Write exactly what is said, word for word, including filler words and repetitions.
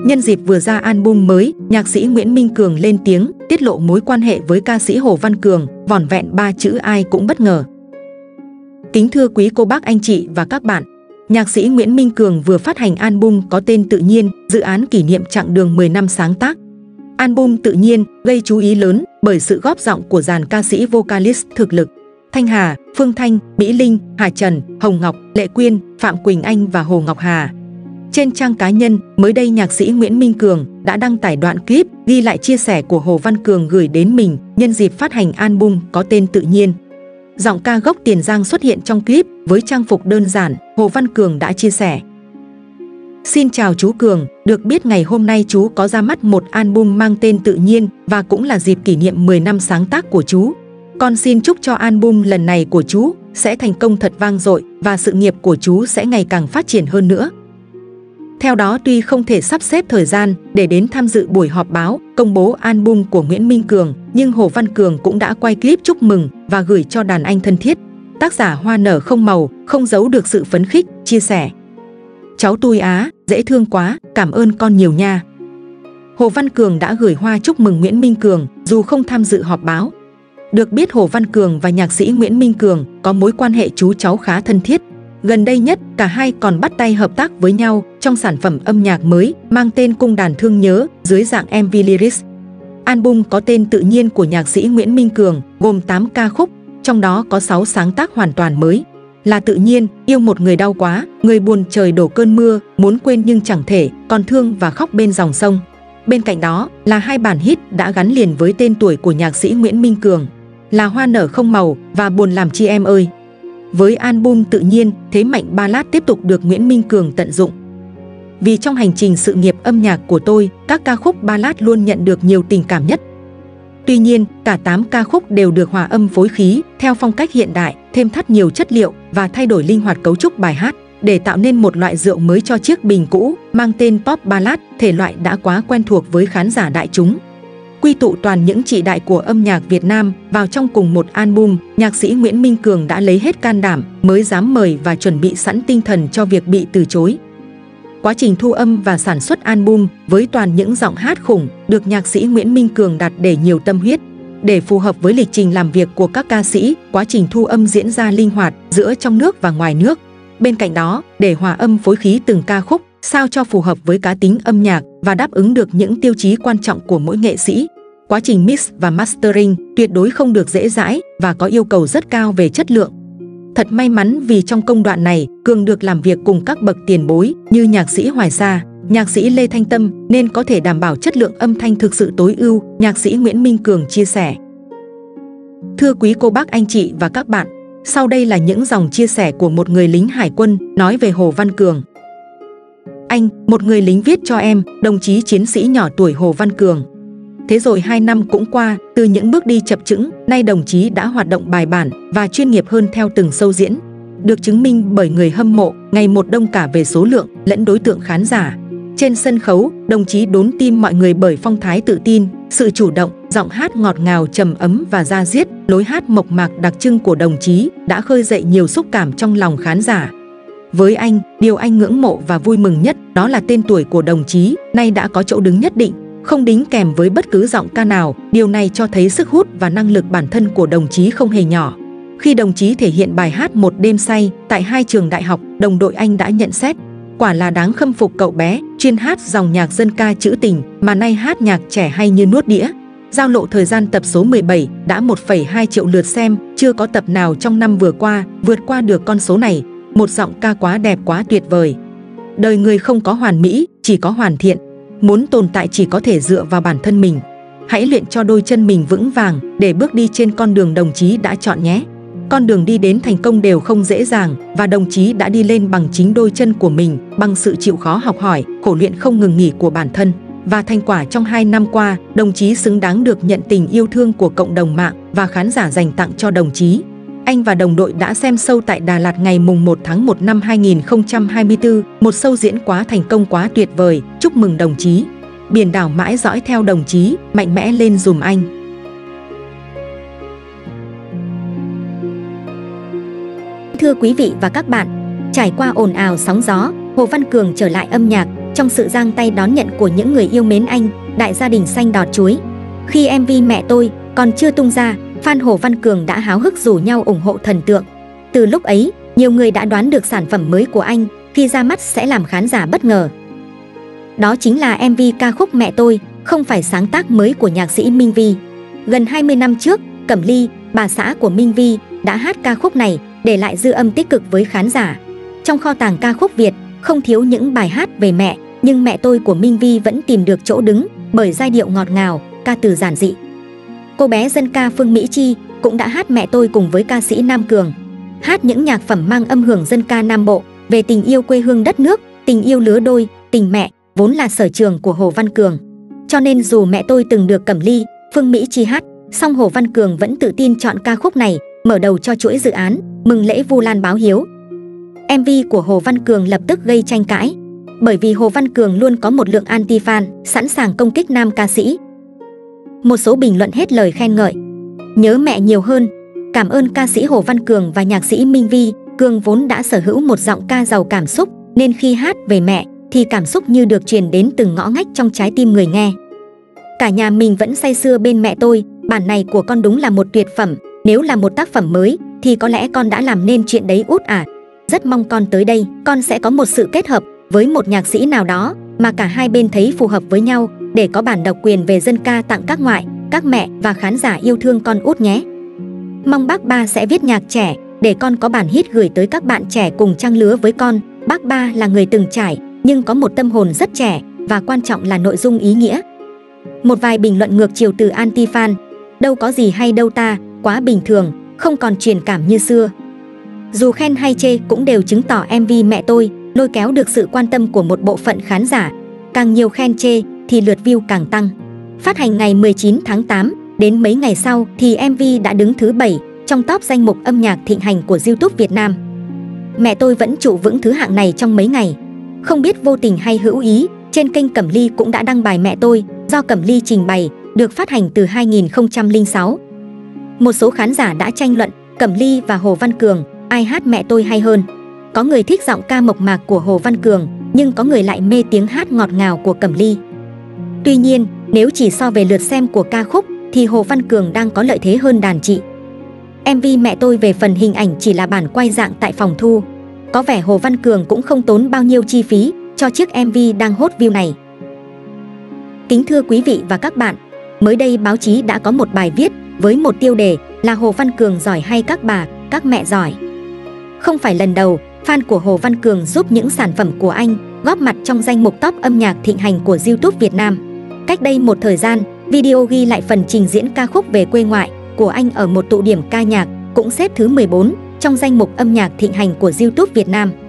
Nhân dịp vừa ra album mới, nhạc sĩ Nguyễn Minh Cường lên tiếng tiết lộ mối quan hệ với ca sĩ Hồ Văn Cường, vỏn vẹn ba chữ ai cũng bất ngờ. Kính thưa quý cô bác anh chị và các bạn, nhạc sĩ Nguyễn Minh Cường vừa phát hành album có tên Tự Nhiên, dự án kỷ niệm chặng đường mười năm sáng tác. Album Tự Nhiên gây chú ý lớn bởi sự góp giọng của dàn ca sĩ vocalist thực lực Thanh Hà, Phương Thanh, Mỹ Linh, Hà Trần, Hồng Ngọc, Lệ Quyên, Phạm Quỳnh Anh và Hồ Ngọc Hà. Trên trang cá nhân, mới đây nhạc sĩ Nguyễn Minh Cường đã đăng tải đoạn clip ghi lại chia sẻ của Hồ Văn Cường gửi đến mình nhân dịp phát hành album có tên Tự Nhiên. Giọng ca gốc Tiền Giang xuất hiện trong clip với trang phục đơn giản, Hồ Văn Cường đã chia sẻ: Xin chào chú Cường, được biết ngày hôm nay chú có ra mắt một album mang tên Tự Nhiên và cũng là dịp kỷ niệm mười năm sáng tác của chú. Con xin chúc cho album lần này của chú sẽ thành công thật vang dội và sự nghiệp của chú sẽ ngày càng phát triển hơn nữa. Theo đó, tuy không thể sắp xếp thời gian để đến tham dự buổi họp báo công bố album của Nguyễn Minh Cường, nhưng Hồ Văn Cường cũng đã quay clip chúc mừng và gửi cho đàn anh thân thiết. Tác giả Hoa Nở Không Màu không giấu được sự phấn khích, chia sẻ: Cháu tui á, dễ thương quá, cảm ơn con nhiều nha. Hồ Văn Cường đã gửi hoa chúc mừng Nguyễn Minh Cường dù không tham dự họp báo. Được biết Hồ Văn Cường và nhạc sĩ Nguyễn Minh Cường có mối quan hệ chú cháu khá thân thiết. Gần đây nhất, cả hai còn bắt tay hợp tác với nhau trong sản phẩm âm nhạc mới mang tên Cung Đàn Thương Nhớ dưới dạng em vê lyrics. Album có tên Tự Nhiên của nhạc sĩ Nguyễn Minh Cường gồm tám ca khúc, trong đó có sáu sáng tác hoàn toàn mới là Tự Nhiên, Yêu Một Người Đau Quá, Người Buồn Trời Đổ Cơn Mưa, Muốn Quên Nhưng Chẳng Thể, Còn Thương và Khóc Bên Dòng Sông. Bên cạnh đó là hai bản hit đã gắn liền với tên tuổi của nhạc sĩ Nguyễn Minh Cường là Hoa Nở Không Màu và Buồn Làm Chi Em Ơi. Với album Tự Nhiên, thế mạnh ballad tiếp tục được Nguyễn Minh Cường tận dụng. Vì trong hành trình sự nghiệp âm nhạc của tôi, các ca khúc ballad luôn nhận được nhiều tình cảm nhất. Tuy nhiên, cả tám ca khúc đều được hòa âm phối khí theo phong cách hiện đại, thêm thắt nhiều chất liệu và thay đổi linh hoạt cấu trúc bài hát để tạo nên một loại rượu mới cho chiếc bình cũ mang tên pop ballad, thể loại đã quá quen thuộc với khán giả đại chúng. Quy tụ toàn những chị đại của âm nhạc Việt Nam vào trong cùng một album, nhạc sĩ Nguyễn Minh Cường đã lấy hết can đảm mới dám mời và chuẩn bị sẵn tinh thần cho việc bị từ chối. Quá trình thu âm và sản xuất album với toàn những giọng hát khủng được nhạc sĩ Nguyễn Minh Cường đặt để nhiều tâm huyết. Để phù hợp với lịch trình làm việc của các ca sĩ, quá trình thu âm diễn ra linh hoạt giữa trong nước và ngoài nước. Bên cạnh đó, để hòa âm phối khí từng ca khúc sao cho phù hợp với cá tính âm nhạc và đáp ứng được những tiêu chí quan trọng của mỗi nghệ sĩ. Quá trình mix và mastering tuyệt đối không được dễ dãi và có yêu cầu rất cao về chất lượng. Thật may mắn vì trong công đoạn này, Cường được làm việc cùng các bậc tiền bối như nhạc sĩ Hoài Sa, nhạc sĩ Lê Thanh Tâm nên có thể đảm bảo chất lượng âm thanh thực sự tối ưu, nhạc sĩ Nguyễn Minh Cường chia sẻ. Thưa quý cô bác anh chị và các bạn, sau đây là những dòng chia sẻ của một người lính hải quân nói về Hồ Văn Cường. Anh, một người lính viết cho em, đồng chí chiến sĩ nhỏ tuổi Hồ Văn Cường. Thế rồi hai năm cũng qua, từ những bước đi chập chững, nay đồng chí đã hoạt động bài bản và chuyên nghiệp hơn theo từng show diễn. Được chứng minh bởi người hâm mộ, ngày một đông cả về số lượng lẫn đối tượng khán giả. Trên sân khấu, đồng chí đốn tim mọi người bởi phong thái tự tin, sự chủ động, giọng hát ngọt ngào trầm ấm và da diết, lối hát mộc mạc đặc trưng của đồng chí đã khơi dậy nhiều xúc cảm trong lòng khán giả. Với anh, điều anh ngưỡng mộ và vui mừng nhất đó là tên tuổi của đồng chí nay đã có chỗ đứng nhất định, không đính kèm với bất cứ giọng ca nào. Điều này cho thấy sức hút và năng lực bản thân của đồng chí không hề nhỏ. Khi đồng chí thể hiện bài hát Một Đêm Say tại hai trường đại học, đồng đội anh đã nhận xét: quả là đáng khâm phục cậu bé, chuyên hát dòng nhạc dân ca trữ tình mà nay hát nhạc trẻ hay như nuốt đĩa. Giao lộ thời gian tập số mười bảy đã một phẩy hai triệu lượt xem, chưa có tập nào trong năm vừa qua vượt qua được con số này. Một giọng ca quá đẹp, quá tuyệt vời. Đời người không có hoàn mỹ, chỉ có hoàn thiện. Muốn tồn tại chỉ có thể dựa vào bản thân mình. Hãy luyện cho đôi chân mình vững vàng để bước đi trên con đường đồng chí đã chọn nhé. Con đường đi đến thành công đều không dễ dàng và đồng chí đã đi lên bằng chính đôi chân của mình, bằng sự chịu khó học hỏi, khổ luyện không ngừng nghỉ của bản thân. Và thành quả trong hai năm qua, đồng chí xứng đáng được nhận tình yêu thương của cộng đồng mạng và khán giả dành tặng cho đồng chí. Anh và đồng đội đã xem show tại Đà Lạt ngày mùng một tháng một năm hai nghìn không trăm hai mươi tư, một show diễn quá thành công, quá tuyệt vời. Chúc mừng đồng chí. Biển đảo mãi dõi theo đồng chí, mạnh mẽ lên dùm anh. Thưa quý vị và các bạn, trải qua ồn ào sóng gió, Hồ Văn Cường trở lại âm nhạc. trong sự giang tay đón nhận của những người yêu mến anh, đại gia đình xanh đọt chuối. Khi em vê Mẹ Tôi còn chưa tung ra, fan Hồ Văn Cường đã háo hức rủ nhau ủng hộ thần tượng. Từ lúc ấy, nhiều người đã đoán được sản phẩm mới của anh khi ra mắt sẽ làm khán giả bất ngờ. Đó chính là em vê ca khúc Mẹ Tôi, không phải sáng tác mới của nhạc sĩ Minh Vy. Gần hai mươi năm trước, Cẩm Ly, bà xã của Minh Vy, đã hát ca khúc này, để lại dư âm tích cực với khán giả. Trong kho tàng ca khúc Việt, không thiếu những bài hát về mẹ, nhưng Mẹ Tôi của Minh Vy vẫn tìm được chỗ đứng bởi giai điệu ngọt ngào, ca từ giản dị. Cô bé dân ca Phương Mỹ Chi cũng đã hát Mẹ Tôi cùng với ca sĩ Nam Cường, hát những nhạc phẩm mang âm hưởng dân ca Nam Bộ về tình yêu quê hương đất nước, tình yêu lứa đôi, tình mẹ, vốn là sở trường của Hồ Văn Cường. Cho nên dù Mẹ Tôi từng được Cẩm Ly, Phương Mỹ Chi hát, song Hồ Văn Cường vẫn tự tin chọn ca khúc này mở đầu cho chuỗi dự án mừng lễ Vu Lan báo hiếu. em vê của Hồ Văn Cường lập tức gây tranh cãi, bởi vì Hồ Văn Cường luôn có một lượng anti-fan sẵn sàng công kích nam ca sĩ. Một số bình luận hết lời khen ngợi, nhớ mẹ nhiều hơn, cảm ơn ca sĩ Hồ Văn Cường và nhạc sĩ Minh Vy. Cường vốn đã sở hữu một giọng ca giàu cảm xúc, nên khi hát về mẹ thì cảm xúc như được truyền đến từng ngõ ngách trong trái tim người nghe. Cả nhà mình vẫn say sưa bên mẹ tôi, bản này của con đúng là một tuyệt phẩm, nếu là một tác phẩm mới thì có lẽ con đã làm nên chuyện đấy út à. Rất mong con tới đây, con sẽ có một sự kết hợp với một nhạc sĩ nào đó mà cả hai bên thấy phù hợp với nhau, để có bản độc quyền về dân ca tặng các ngoại, các mẹ và khán giả yêu thương con út nhé. Mong bác Ba sẽ viết nhạc trẻ để con có bản hit gửi tới các bạn trẻ cùng trang lứa với con. Bác Ba là người từng trải nhưng có một tâm hồn rất trẻ, và quan trọng là nội dung ý nghĩa. Một vài bình luận ngược chiều từ anti-fan, đâu có gì hay đâu ta, quá bình thường, không còn truyền cảm như xưa. Dù khen hay chê cũng đều chứng tỏ em vê Mẹ Tôi lôi kéo được sự quan tâm của một bộ phận khán giả. Càng nhiều khen chê thì lượt view càng tăng. Phát hành ngày mười chín tháng tám, đến mấy ngày sau thì em vê đã đứng thứ bảy trong top danh mục âm nhạc thịnh hành của YouTube Việt Nam. Mẹ Tôi vẫn trụ vững thứ hạng này trong mấy ngày. Không biết vô tình hay hữu ý, trên kênh Cẩm Ly cũng đã đăng bài Mẹ Tôi do Cẩm Ly trình bày, được phát hành từ hai nghìn không trăm lẻ sáu. Một số khán giả đã tranh luận Cẩm Ly và Hồ Văn Cường ai hát Mẹ Tôi hay hơn. Có người thích giọng ca mộc mạc của Hồ Văn Cường, nhưng có người lại mê tiếng hát ngọt ngào của Cẩm Ly. Tuy nhiên, nếu chỉ so về lượt xem của ca khúc thì Hồ Văn Cường đang có lợi thế hơn đàn chị. em vê Mẹ Tôi về phần hình ảnh chỉ là bản quay dạng tại phòng thu. Có vẻ Hồ Văn Cường cũng không tốn bao nhiêu chi phí cho chiếc em vê đang hot view này. Kính thưa quý vị và các bạn, mới đây báo chí đã có một bài viết với một tiêu đề là Hồ Văn Cường giỏi hay các bà, các mẹ giỏi. Không phải lần đầu, fan của Hồ Văn Cường giúp những sản phẩm của anh góp mặt trong danh mục top âm nhạc thịnh hành của YouTube Việt Nam. Cách đây một thời gian, video ghi lại phần trình diễn ca khúc Về Quê Ngoại của anh ở một tụ điểm ca nhạc cũng xếp thứ mười bốn trong danh mục âm nhạc thịnh hành của YouTube Việt Nam.